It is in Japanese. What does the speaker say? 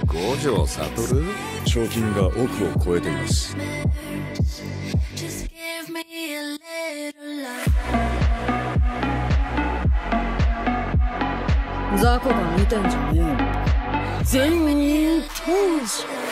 五条悟？ 賞金が億を超えています。 雑魚が見てんじゃねえよ。全員当時